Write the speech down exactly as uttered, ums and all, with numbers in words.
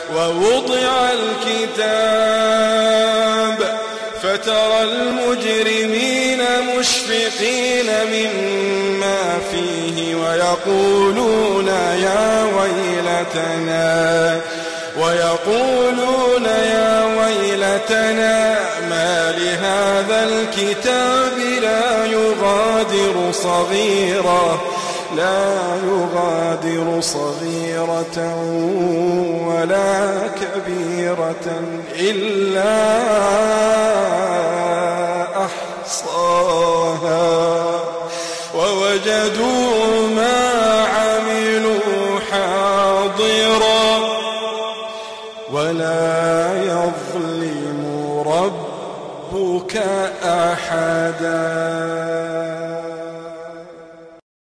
ووضع الكتاب فترى المجرمين مشفقين مما فيه ويقولون يا ويلتنا ويقولون يا ويلتنا ما لهذا الكتاب لا يغادر صغيرة لا يغادر صغيرة ولا كبيرة إلا أحصاها ووجدوا ما عملوا حاضرا ولا يظلم ربك أحدا.